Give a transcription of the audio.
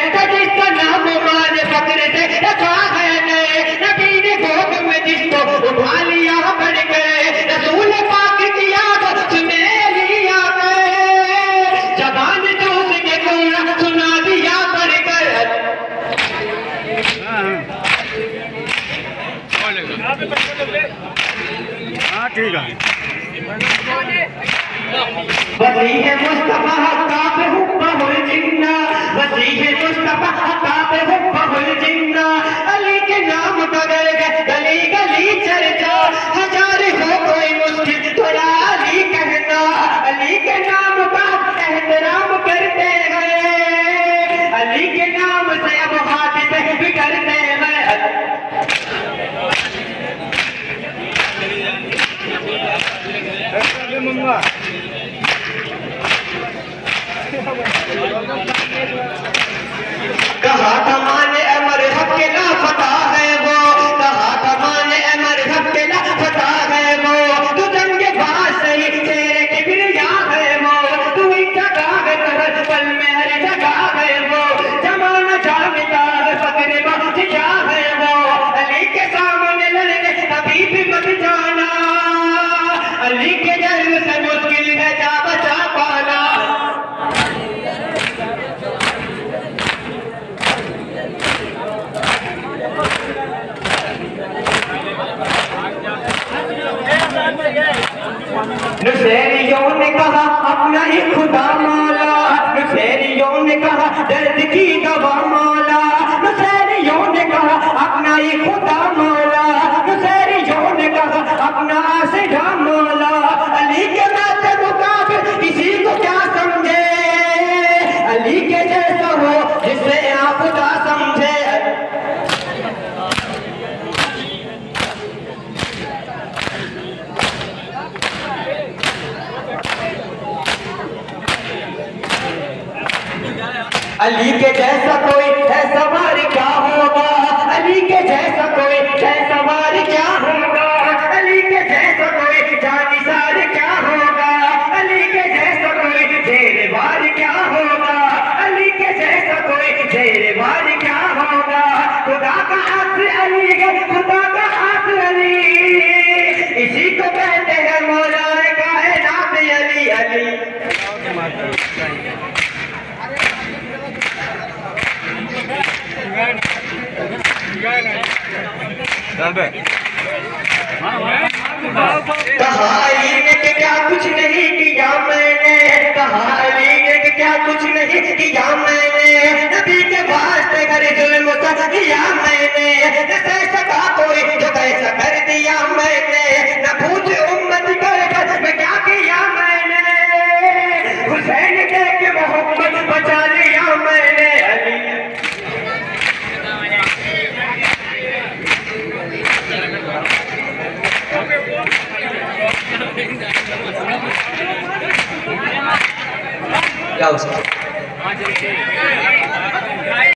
जिसका नाम मान फक्र से रखा है नबी ने गोद में जिसको उठा लिया बढ़ गए रसूल पाक की याद सुने लिया गए जबान जो उसके पूरा सुना दिया बढ़ गए। हाँ ठीक है। वसीह मुस्तफा काब हुब्बहुल जिन्ना वसीह मुस्तफा काब हुब्बहुल जिन्ना अली के नाम का गली गली चर्चा हजार हो कोई मुश्किल थोड़ा अली कहना अली के नाम का एहतराम करते हैं अली के नाम से अब हादिसे भी करते हैं। कहा था माने अमर हक के लापता है वो कहा था माने अमर हक के लापता है वो तू जंगे बात सही तेरे के बिरिया है वो तू ही जगह है तरस पल में हर जगह है वो जमाना जानता है फकरे बात क्या है वो अली के सामने लड़ने कभी भी मत जाना अली के जन्म से मुश्किल है जा बचा पाना। नुसैरियों ने कहा अपना ही खुदा मौला नुसैरियों ने कहा दर्द की दवा मौला नुसैरियों ने कहा अपना ही खुदा मौला नुसैरियों ने कहा अपना आशिक मौला अली के नाते मुकाबिल किसी को क्या समझे अली के जैसा हो जिसे आप खुदा समझे। अली के जैसा कोई है सवार क्या होगा अली के जैसा कोई है सवार क्या होगा अली के जैसा कोई जानिसार क्या होगा अली के जैसा कोई जेरबार क्या होगा अली के जैसा कोई जेरबार क्या होगा खुदा का हाथ अली है खुदा का हाथ अली इसी को कहते हैं मौला कायनात अली अली। कहा अली ने क्या कुछ नहीं किया मैंने कहा अली ने क्या कुछ नहीं किया मैंने नबी के वास्ते घर जुल्म कर दिया मैंने न सह सका कोई जो कैसा कर दिया मैंने न पूछ उम्मत कर मैं क्या किया मैंने हुसैन के मोहब्बत बचा लिया मैंने अली। क्या